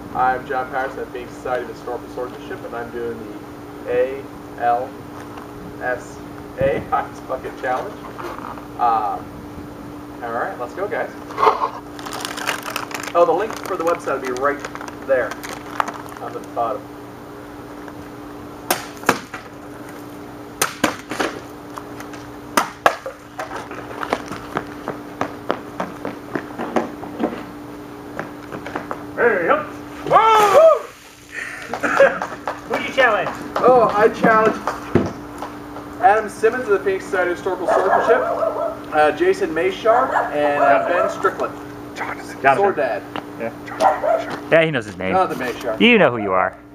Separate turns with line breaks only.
I'm John Patterson at Phoenix Society of Historical Swordsmanship, and I'm doing the ALS Ice Bucket Challenge. Alright, let's go, guys. Oh, the link for the website will be right there on the bottom.
Hurry up! Whoa! Who'd you challenge?
Oh, I challenge Adam Simmons of the Phoenix Society of Historical Swordsmanship, Jason Mayshar, and Ben Strickland.
Jonathan.
Sword Dad.
Yeah. Yeah, he knows his name.
Oh, the Mayshar.
You know who you are.